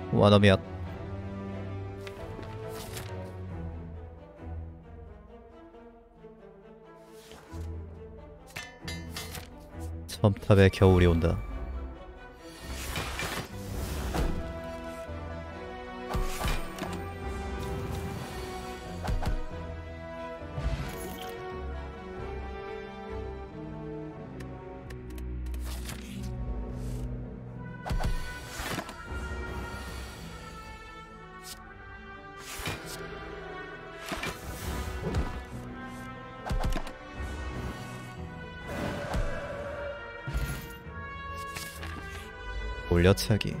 와너미앗. 첨탑에 겨울이 온다. 올려차기.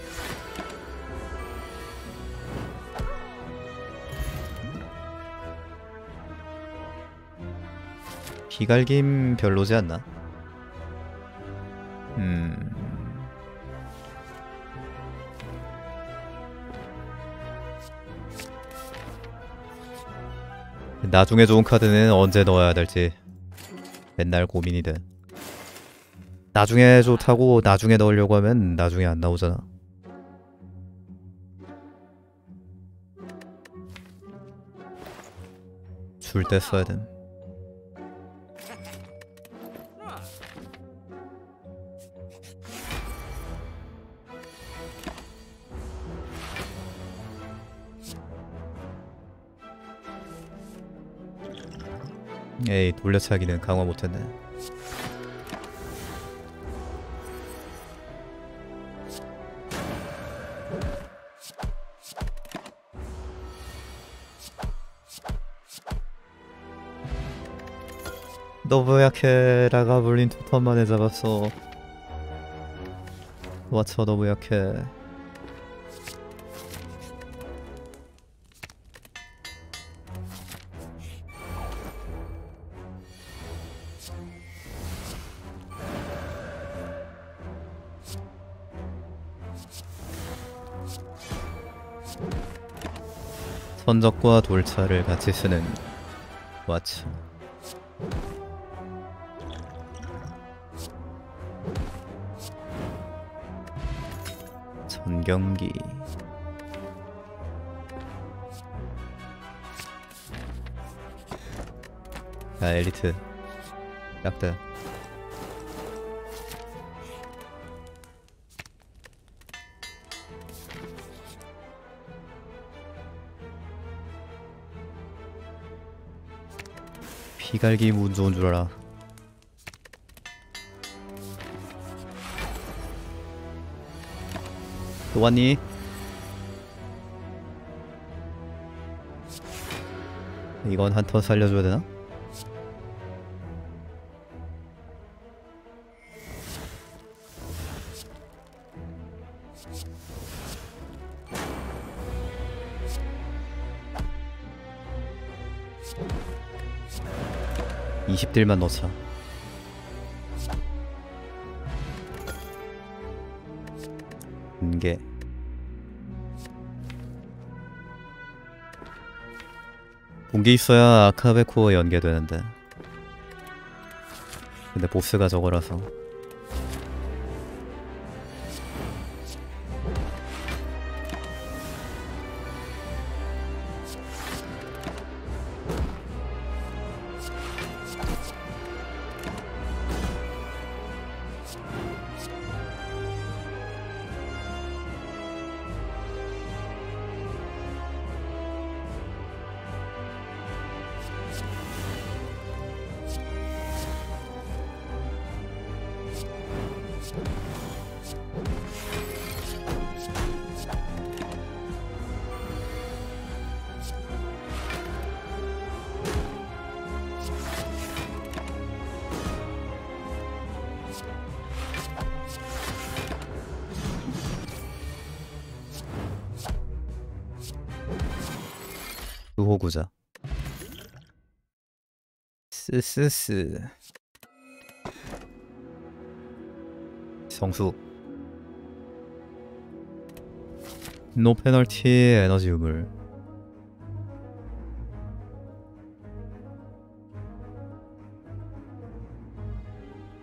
비갈김 별로지 않나? 나중에 좋은 카드는 언제 넣어야 될지 맨날 고민이 돼. 나중에 좋다고 나중에 넣으려고 하면 나중에 안 나오잖아. 줄 때 써야 됨. 에이, 돌려차기는 강화 못했네. 너무 약해. 라가블린 2턴 만에 잡았어. 와쳐 너무 약해. 선적과 돌차를 같이 쓰는 와쳐. 전경기. 야, 엘리트 약다. 피갈기 운 좋은 줄 알아. 또 왔니? 이건 한 턴 살려줘야 되나? (20딜만) 넣자. 게 본게 있어야 아카베코어 연계되는데, 근데 보스가 저거라서. 수호구자. 스스스. 성수. 노 페널티 에너지 유물.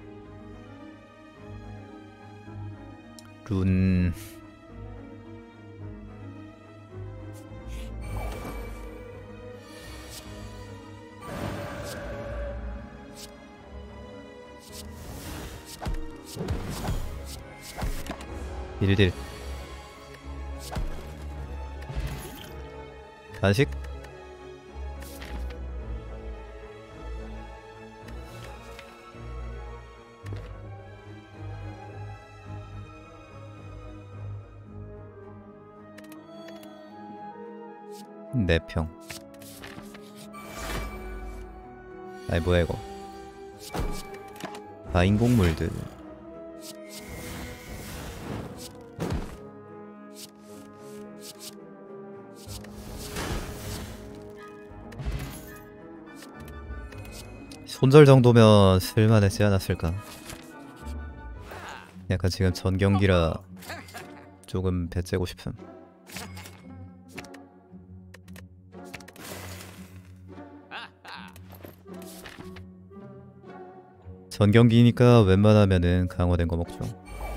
룬. 1딜. 단식? 내평. 아이 뭐야 이거. 인공물들. 손절 정도면 쓸만하지 않았을까. 약간 지금 전 경기라 조금 배째고 싶음. 전 경기니까 웬만하면은 강화된 거 먹죠.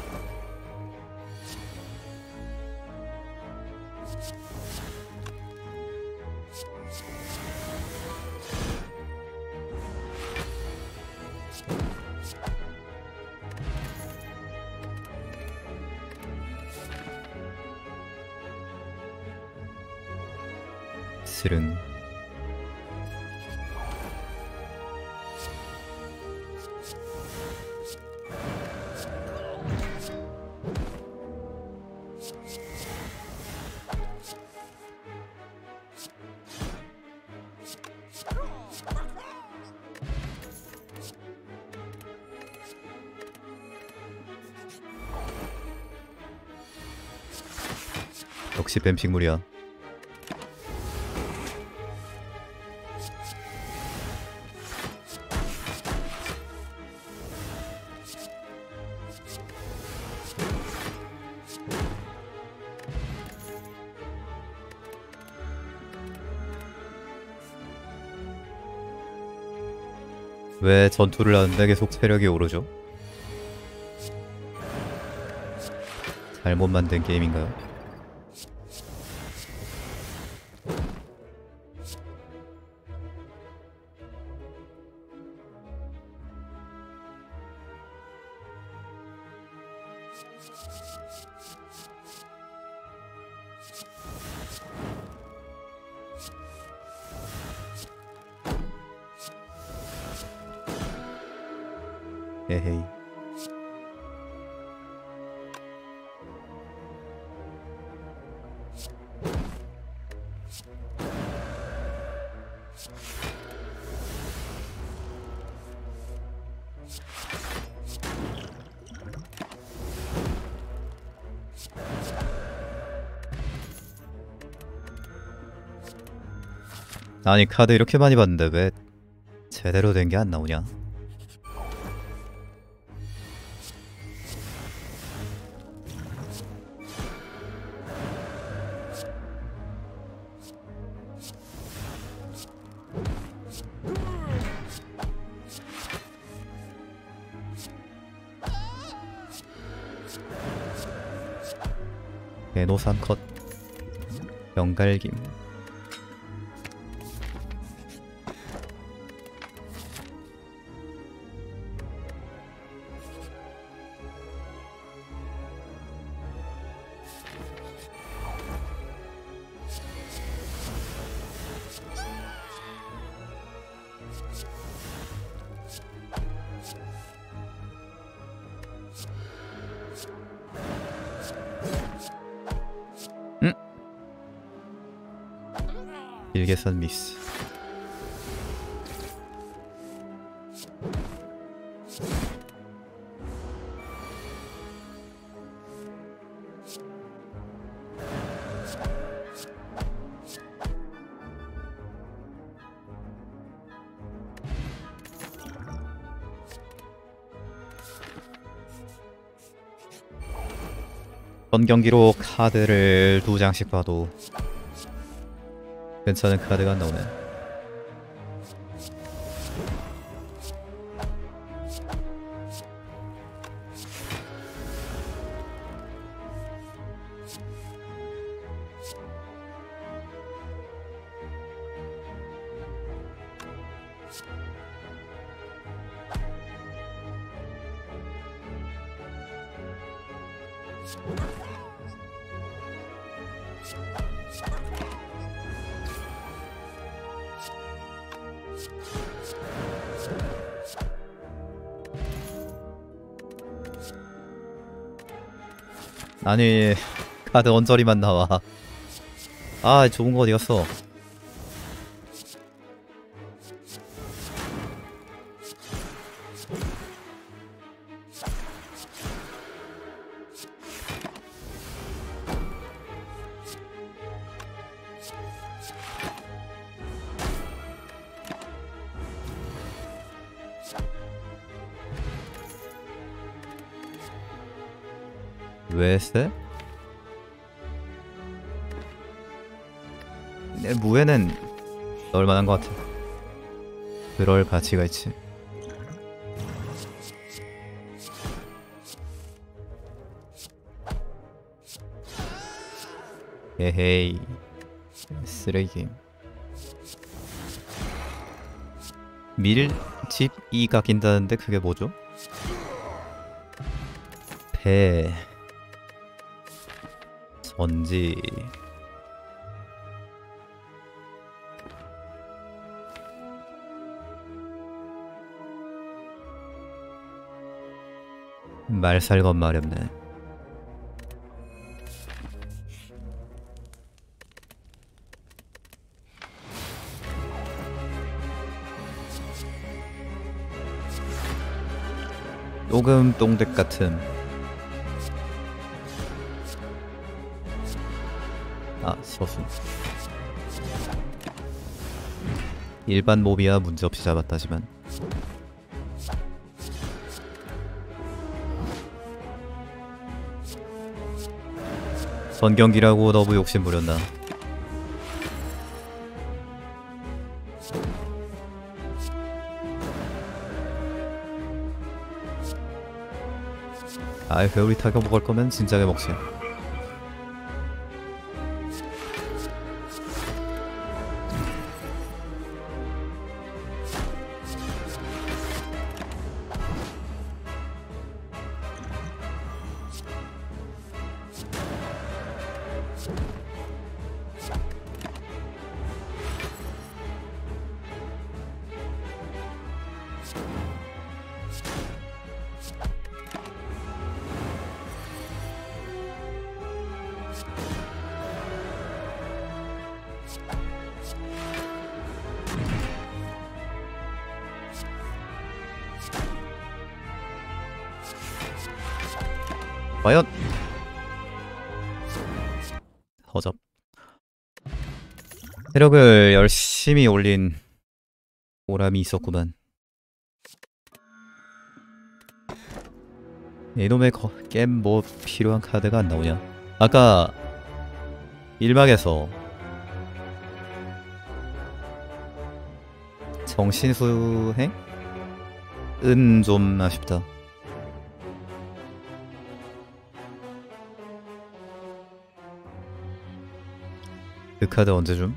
스릉. 역시 뱀픽물이야. 왜 전투를 하는데 계속 체력이 오르죠? 잘못 만든 게임인가요? 에헤이. 아니 카드 이렇게 많이 봤는데 왜 제대로 된 게 안 나오냐? 에노산 컷. 연갈김. 일계산 미스. 전 경기로 카드를 2장씩 봐도 괜찮은 카드가 안 나오네. 아니 카드 언저리만 나와. 아 좋은 거 어디 갔어? 왜 쎄? 내 무에는 넣을 만한 것 같아. 그럴 가치가 있지. 에헤이 쓰레기. 밀집이 깎인다는데 그게 뭐죠? 배 전지 말살건 마렵네. 녹음 똥댁 같은. 아 서순. 일반 몹이야 문제없이 잡았다지만 전경기라고 너무 욕심 부렸나. 아이 회오리 타격 먹을 거면 진작에 먹지. 과연 허접. 체력을 열심히 올린 보람이 있었구만. 이놈의 게임 뭐 필요한 카드가 안 나오냐. 아까 일막에서 정신수행? 은 좀 아쉽다. 그 카드 언제 줌?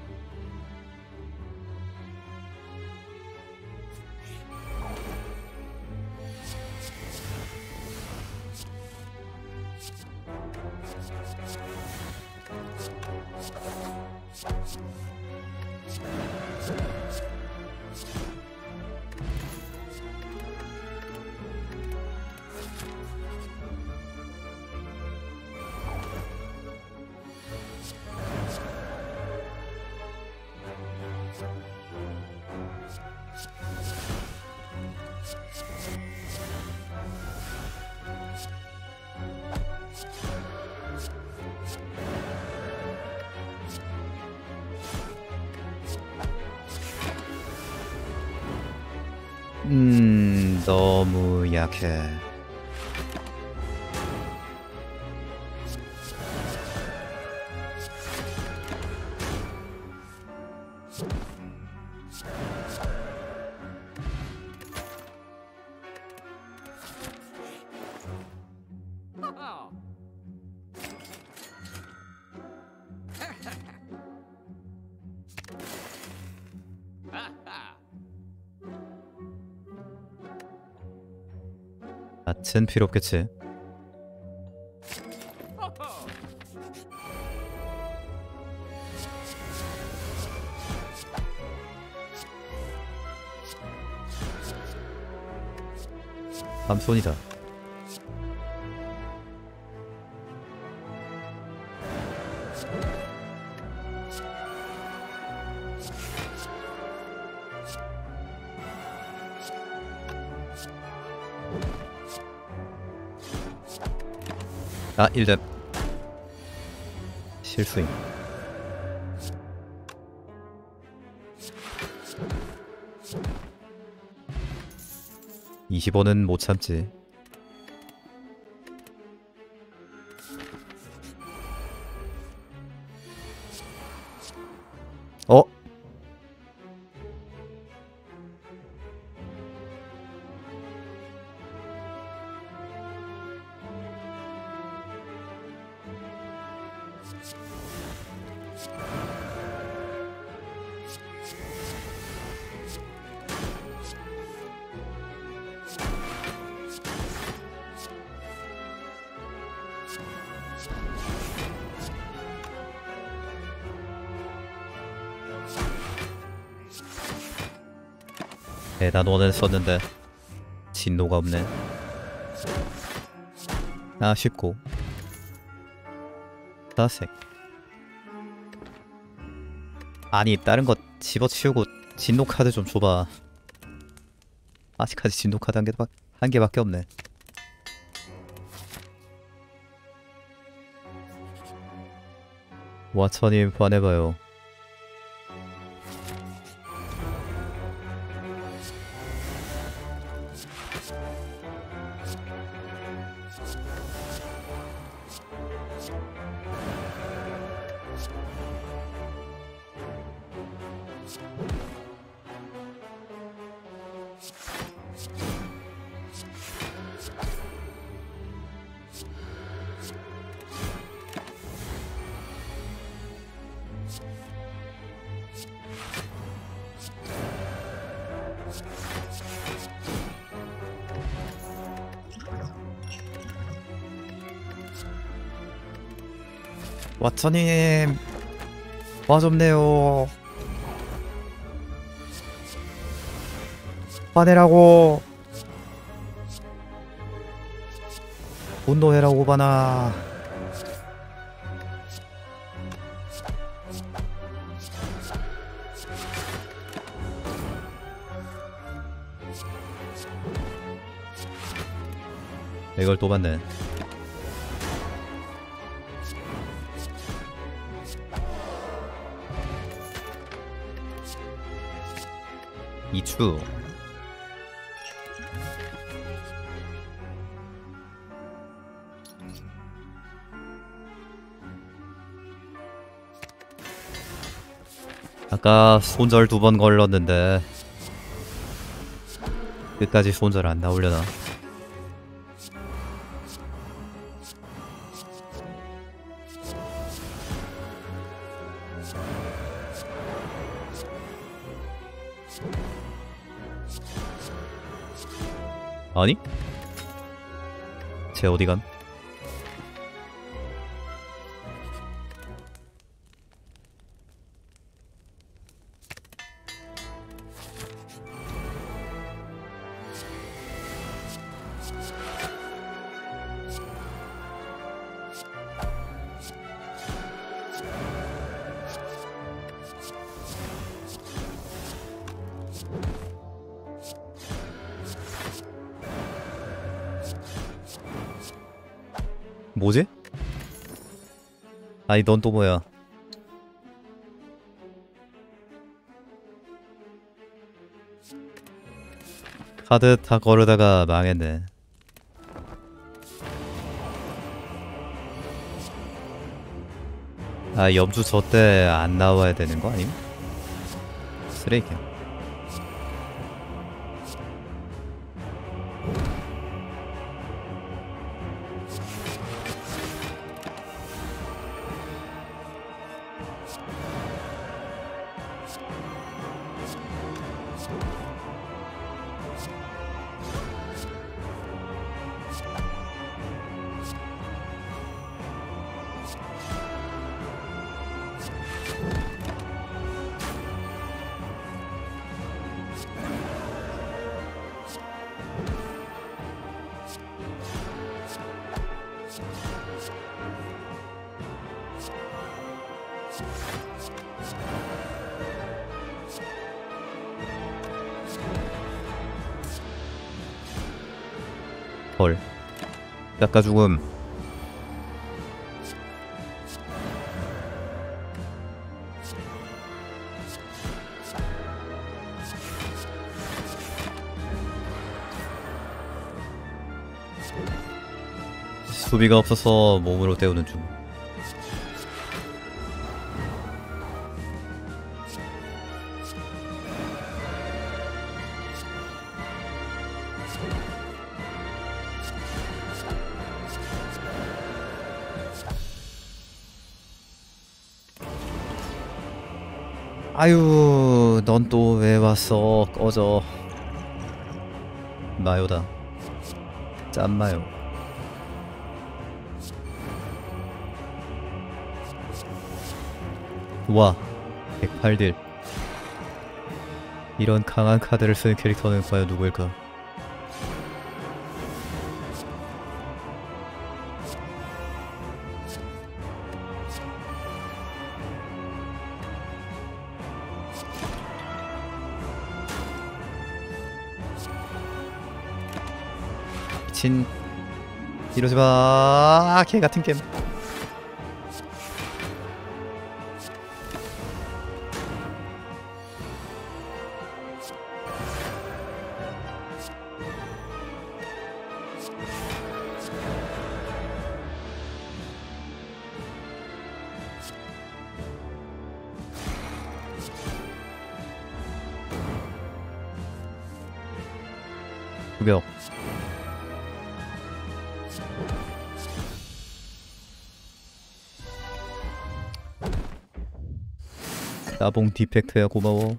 너무 약해. 낯은 필요 없겠지. 밤손이다. 아, 1렙 실수임. 25는 못 참지. 어? 대단원은 썼는데 진노가 없네. 아쉽고. 사색. 아니 다른 거 집어치우고 진노 카드 좀 줘봐. 아직까지 진노 카드 한 개밖에 없네. 와처님 반해봐요. 와처님 와줍네요. 화내라고. 분노해라 오바나. 이걸 또 받네. 이추. 아까 손절 2번 걸렀는데 끝까지 손절 안 나오려나? 아니? 쟤 어디감? 뭐지? 아니 넌 또 뭐야? 카드 다 걸으다가 망했네. 아 염주 저 때 안 나와야 되는 거 아님? 쓰레기야. 헐. 깎아 죽음. 수비가 없어서 몸으로 때우는 중. 아유, 넌 또 왜 왔어? 꺼져. 마요다. 짠마요. 와, 108딜. 이런 강한 카드를 쓰는 캐릭터는 과연 누구일까? 미친. 이러지마. 개같은 게임. 구벽. 나봉 디펙트야 고마워.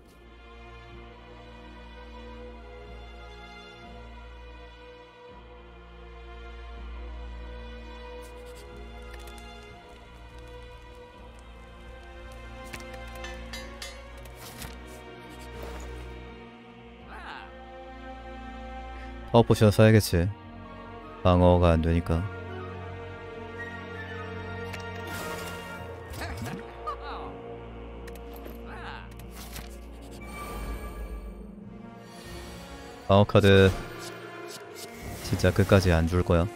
파워 포션 써야겠지. 방어가 안 되니까. 방어 카드 진짜 끝까지 안 줄 거야.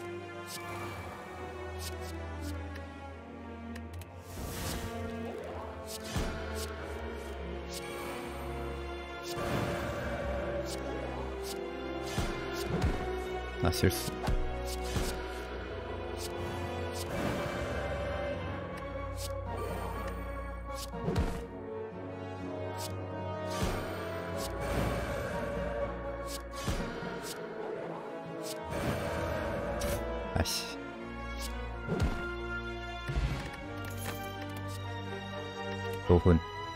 아, 실수. 아씨. 로군.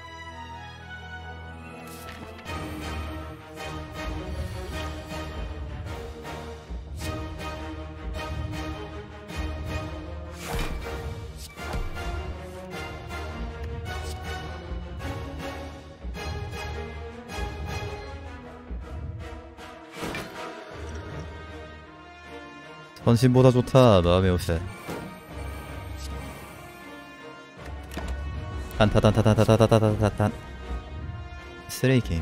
헌신보다 좋다. 마음의 옷에 단타단타단타단타단타단. 쓰레기 게임.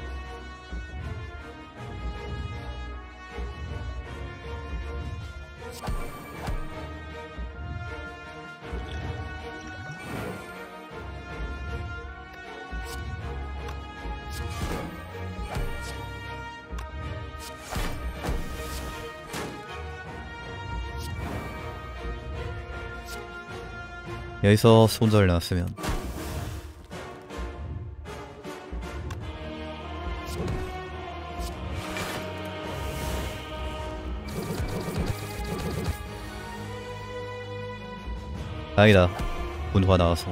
여기서 손절 나왔으면 다행이다. 분화 나와서.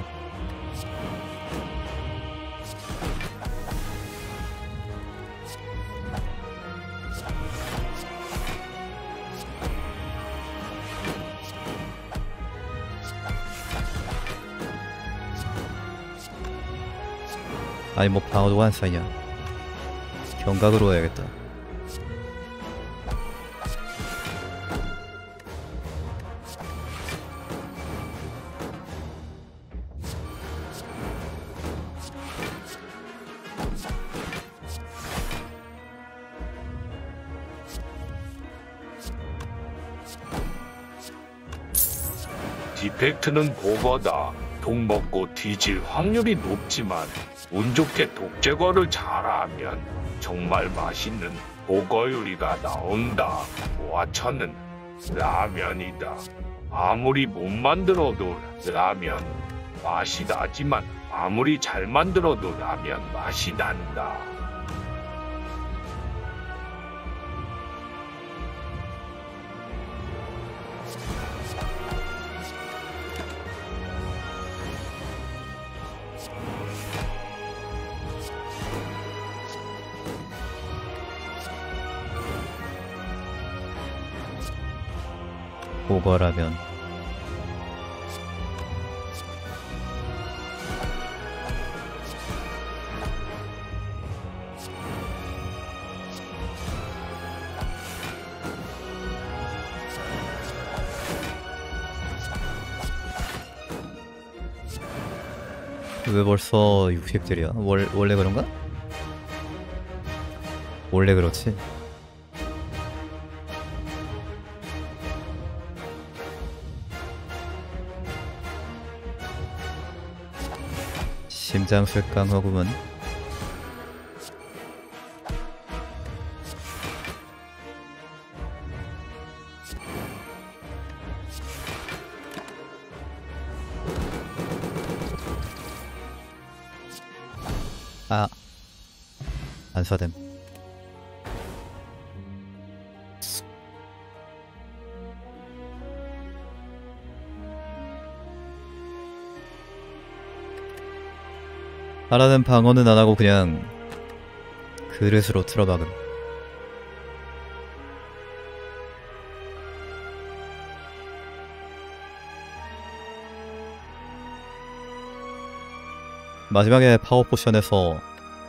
아니 뭐 방어도가 안 쌓이냐. 경각으로 해야겠다. 디펙트는 보거다. 독 먹고 뒤질 확률이 높지만 운 좋게 독 제거를 잘하면 정말 맛있는 보거 요리가 나온다. 모아천은 라면이다. 아무리 못 만들어도 라면 맛이 나지만 아무리 잘 만들어도 라면 맛이 난다. 보거라면 왜 벌써 60딜이야? 원래 그런가? 원래 그렇지. 심장술 강하구먼. 아, 안사됨. 하라는 방어는 안하고 그냥 그릇으로 틀어박음. 마지막에 파워 포션에서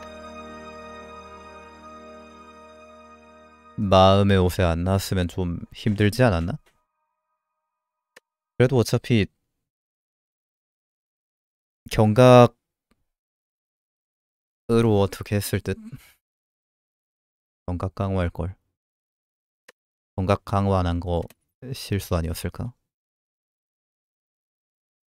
마음의 옷에 안 나왔으면 좀 힘들지 않았나? 그래도 어차피 경각으로 어떻게 했을 듯. 경각 강화할걸. 경각 강화 안 한 거 실수 아니었을까?